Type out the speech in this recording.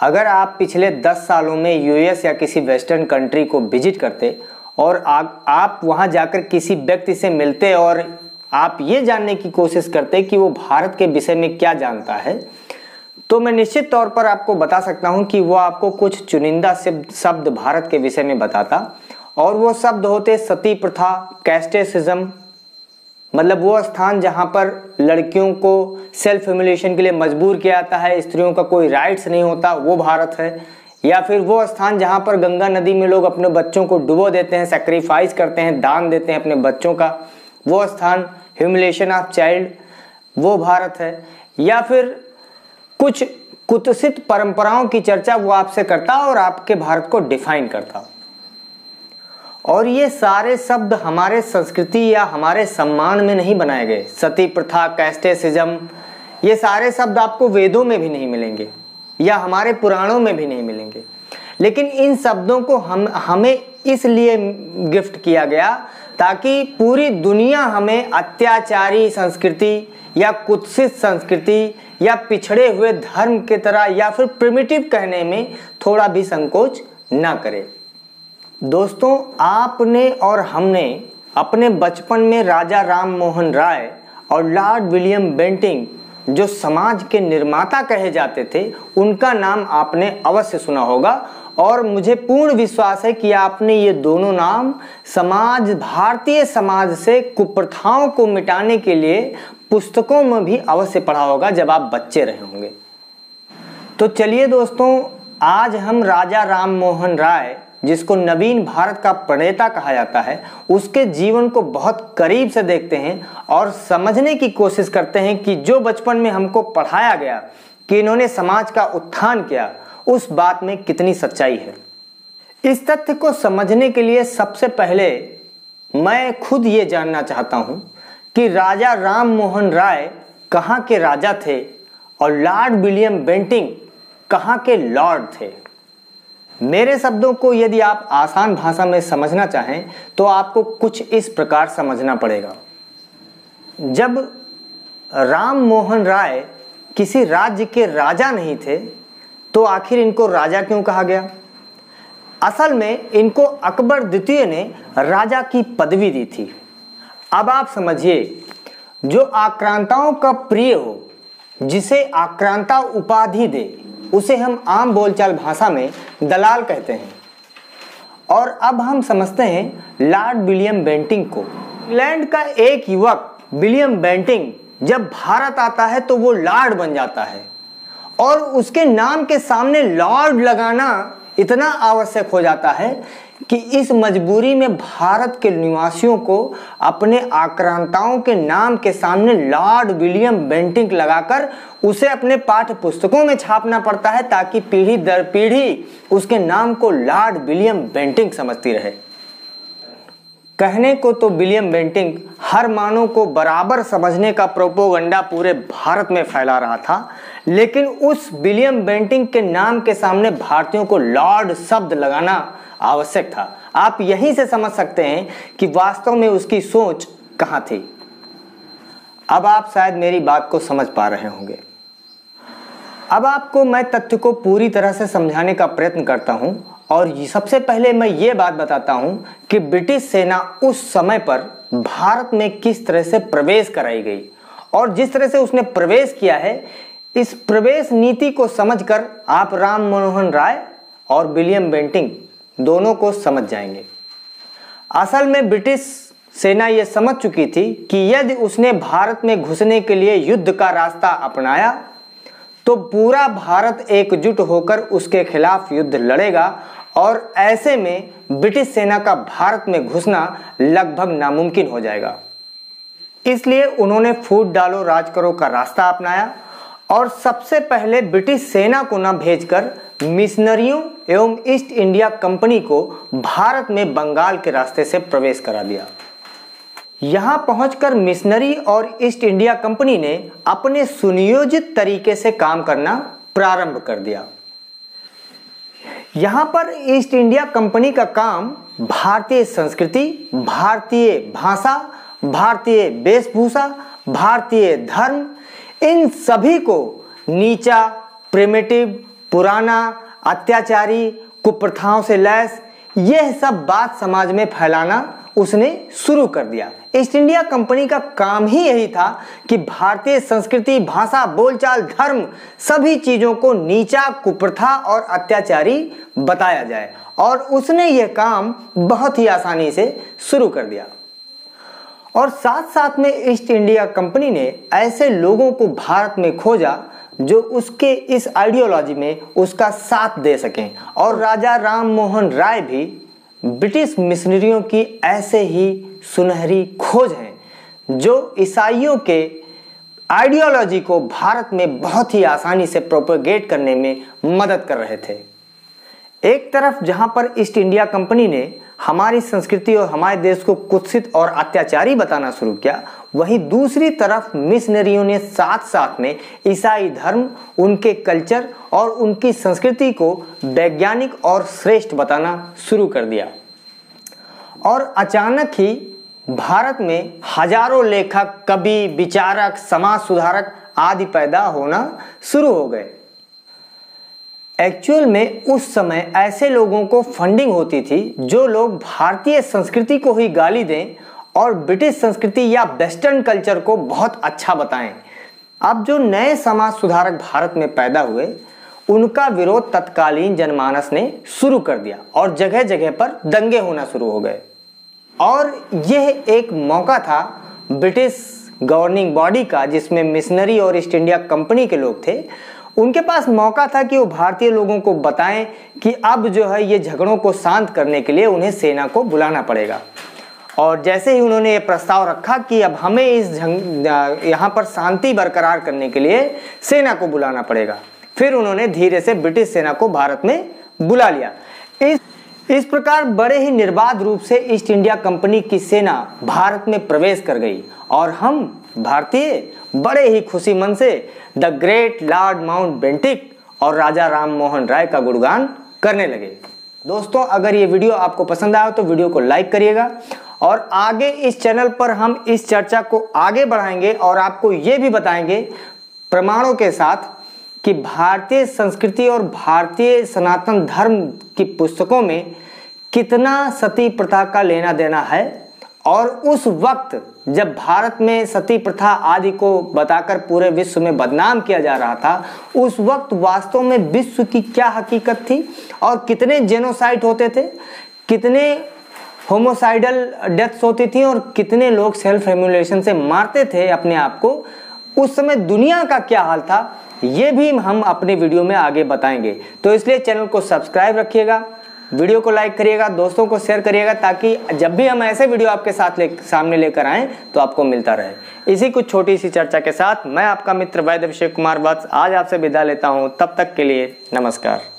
अगर आप पिछले 10 सालों में यूएस या किसी वेस्टर्न कंट्री को विजिट करते और आप वहां जाकर किसी व्यक्ति से मिलते और आप ये जानने की कोशिश करते कि वो भारत के विषय में क्या जानता है, तो मैं निश्चित तौर पर आपको बता सकता हूं कि वो आपको कुछ चुनिंदा शब्द भारत के विषय में बताता। और वो शब्द होते सती प्रथा, कैस्टेसिज्म, मतलब वो स्थान जहां पर लड़कियों को सेल्फ ह्यूमिलिएशन के लिए मजबूर किया जाता है, स्त्रियों का कोई राइट्स नहीं होता, वो भारत है। या फिर वो स्थान जहां पर गंगा नदी में लोग अपने बच्चों को डुबो देते हैं, सेक्रीफाइस करते हैं, दान देते हैं अपने बच्चों का, वो स्थान ह्यूमिलिएशन ऑफ चाइल्ड, वो भारत है। या फिर कुछ कुत्सित परंपराओं की चर्चा वो आपसे करता और आपके भारत को डिफाइन करता। और ये सारे शब्द हमारे संस्कृति या हमारे सम्मान में नहीं बनाए गए। सती प्रथा, कैस्टेसिज्म, ये सारे शब्द आपको वेदों में भी नहीं मिलेंगे या हमारे पुराणों में भी नहीं मिलेंगे। लेकिन इन शब्दों को हमें इसलिए गिफ्ट किया गया ताकि पूरी दुनिया हमें अत्याचारी संस्कृति या कुत्सित संस्कृति या पिछड़े हुए धर्म की तरह या फिर प्रिमिटिव कहने में थोड़ा भी संकोच ना करे। दोस्तों, आपने और हमने अपने बचपन में राजा राम मोहन राय और लॉर्ड विलियम बेंटिंक, जो समाज के निर्माता कहे जाते थे, उनका नाम आपने अवश्य सुना होगा। और मुझे पूर्ण विश्वास है कि आपने ये दोनों नाम भारतीय समाज से कुप्रथाओं को मिटाने के लिए पुस्तकों में भी अवश्य पढ़ा होगा जब आप बच्चे रहे होंगे। तो चलिए दोस्तों, आज हम राजा राम मोहन राय, जिसको नवीन भारत का प्रणेता कहा जाता है, उसके जीवन को बहुत करीब से देखते हैं और समझने की कोशिश करते हैं कि जो बचपन में हमको पढ़ाया गया कि इन्होंने समाज का उत्थान किया, उस बात में कितनी सच्चाई है। इस तथ्य को समझने के लिए सबसे पहले मैं खुद ये जानना चाहता हूं कि राजा राम मोहन राय कहाँ के राजा थे और लॉर्ड विलियम बेंटिंक कहाँ के लॉर्ड थे। मेरे शब्दों को यदि आप आसान भाषा में समझना चाहें तो आपको कुछ इस प्रकार समझना पड़ेगा। जब राम मोहन राय किसी राज्य के राजा नहीं थे तो आखिर इनको राजा क्यों कहा गया? असल में इनको अकबर द्वितीय ने राजा की पदवी दी थी। अब आप समझिए, जो आक्रांताओं का प्रिय हो, जिसे आक्रांता उपाधि दे, उसे हम आम बोलचाल भाषा में दलाल कहते हैं। और अब हम समझते हैं लॉर्ड विलियम बेंटिंक को। इंग्लैंड का एक युवक विलियम बेंटिंक जब भारत आता है तो वो लॉर्ड बन जाता है और उसके नाम के सामने लॉर्ड लगाना इतना आवश्यक हो जाता है कि इस मजबूरी में भारत के निवासियों को अपने आक्रांताओं के नाम के सामने लॉर्ड विलियम बेंटिंक लगाकर उसे अपने पाठ्य पुस्तकों में छापना पड़ता है ताकि पीढ़ी दर पीढ़ी उसके नाम को लॉर्ड विलियम बेंटिंक समझती रहे। कहने को तो विलियम बेंटिंक हर मानव को बराबर समझने का प्रोपोगंडा पूरे भारत में फैला रहा था, लेकिन उस विलियम बेंटिंक के नाम के सामने भारतीयों को लॉर्ड शब्द लगाना आवश्यक था। आप यहीं से समझ सकते हैं कि वास्तव में उसकी सोच कहां थी। अब आप शायद मेरी बात को समझ पा रहे होंगे। अब आपको मैं तथ्य को पूरी तरह से समझाने का प्रयत्न करता हूं और सबसे पहले मैं ये बात बताता हूं कि ब्रिटिश सेना उस समय पर भारत में किस तरह से प्रवेश कराई गई और जिस तरह से उसने प्रवेश किया है, इस प्रवेश नीति को समझकर आप राम मनोहर राय और विलियम बेंटिंक दोनों को समझ जाएंगे। असल में ब्रिटिश सेना यह समझ चुकी थी कि यदि उसने भारत में घुसने के लिए युद्ध का रास्ता अपनाया तो पूरा भारत एकजुट होकर उसके खिलाफ युद्ध लड़ेगा और ऐसे में ब्रिटिश सेना का भारत में घुसना लगभग नामुमकिन हो जाएगा। इसलिए उन्होंने फूट डालो राज करो का रास्ता अपनाया और सबसे पहले ब्रिटिश सेना को न भेजकर मिशनरियों एवं ईस्ट इंडिया कंपनी को भारत में बंगाल के रास्ते से प्रवेश करा दिया। यहां पहुंचकर मिशनरी और ईस्ट इंडिया कंपनी ने अपने सुनियोजित तरीके से काम करना प्रारंभ कर दिया। यहां पर ईस्ट इंडिया कंपनी का काम भारतीय संस्कृति, भारतीय भाषा, भारतीय वेशभूषा, भारतीय धर्म, इन सभी को नीचा, प्रिमिटिव पुराना, अत्याचारी, कुप्रथाओं से लैस, यह सब बात समाज में फैलाना उसने शुरू कर दिया। ईस्ट इंडिया कंपनी का काम ही यही था कि भारतीय संस्कृति, भाषा, बोलचाल, धर्म, सभी चीजों को नीचा, कुप्रथा और अत्याचारी बताया जाए, और उसने यह काम बहुत ही आसानी से शुरू कर दिया। और साथ साथ में ईस्ट इंडिया कंपनी ने ऐसे लोगों को भारत में खोजा जो उसके इस आइडियोलॉजी में उसका साथ दे सकें, और राजा राम मोहन राय भी ब्रिटिश मिशनरियों की ऐसे ही सुनहरी खोज हैं जो ईसाइयों के आइडियोलॉजी को भारत में बहुत ही आसानी से प्रोपेगेट करने में मदद कर रहे थे। एक तरफ जहां पर ईस्ट इंडिया कंपनी ने हमारी संस्कृति और हमारे देश को कुत्सित और अत्याचारी बताना शुरू किया, वहीं दूसरी तरफ मिशनरियों ने साथ साथ में ईसाई धर्म, उनके कल्चर और उनकी संस्कृति को वैज्ञानिक और श्रेष्ठ बताना शुरू कर दिया। और अचानक ही भारत में हजारों लेखक, कवि, विचारक, समाज सुधारक आदि पैदा होना शुरू हो गए। एक्चुअल में उस समय ऐसे लोगों को फंडिंग होती थी जो लोग भारतीय संस्कृति को ही गाली दें और ब्रिटिश संस्कृति या वेस्टर्न कल्चर को बहुत अच्छा बताएं। अब जो नए समाज सुधारक भारत में पैदा हुए, उनका विरोध तत्कालीन जनमानस ने शुरू कर दिया और जगह जगह पर दंगे होना शुरू हो गए। और यह एक मौका था ब्रिटिश गवर्निंग बॉडी का, जिसमें मिशनरी और ईस्ट इंडिया कंपनी के लोग थे। उनके पास मौका था कि वो भारतीय लोगों को बताएं कि अब जो है ये झगड़ों को शांत करने के लिए उन्हें सेना को बुलाना पड़ेगा। और जैसे ही उन्होंने ये प्रस्ताव रखा कि अब हमें यहाँ पर शांति बरकरार करने के लिए सेना को बुलाना पड़ेगा, फिर उन्होंने धीरे से ब्रिटिश सेना को भारत में बुला लिया। इस प्रकार बड़े ही निर्बाध रूप से ईस्ट इंडिया कंपनी की सेना भारत में प्रवेश कर गई और हम भारतीय बड़े ही खुशी मन से द ग्रेट लॉर्ड माउंटबेटन और राजा राम मोहन राय का गुणगान करने लगे। दोस्तों, अगर ये वीडियो आपको पसंद आया तो वीडियो को लाइक करिएगा, और आगे इस चैनल पर हम इस चर्चा को आगे बढ़ाएंगे और आपको ये भी बताएंगे प्रमाणों के साथ कि भारतीय संस्कृति और भारतीय सनातन धर्म की पुस्तकों में कितना सती प्रथा का लेना देना है, और उस वक्त जब भारत में सती प्रथा आदि को बताकर पूरे विश्व में बदनाम किया जा रहा था, उस वक्त वास्तव में विश्व की क्या हकीकत थी और कितने जेनोसाइड होते थे, कितने होमोसाइडल डेथ्स होती थी और कितने लोग सेल्फ एम्यूलेशन से मारते थे अपने आप को, उस समय दुनिया का क्या हाल था, ये भी हम अपने वीडियो में आगे बताएंगे। तो इसलिए चैनल को सब्सक्राइब रखिएगा, वीडियो को लाइक करिएगा, दोस्तों को शेयर करिएगा, ताकि जब भी हम ऐसे वीडियो आपके साथ सामने लेकर आएं तो आपको मिलता रहे। इसी कुछ छोटी सी चर्चा के साथ मैं आपका मित्र वैद्य अभिषेक कुमार वत्स आज आपसे विदा लेता हूं। तब तक के लिए नमस्कार।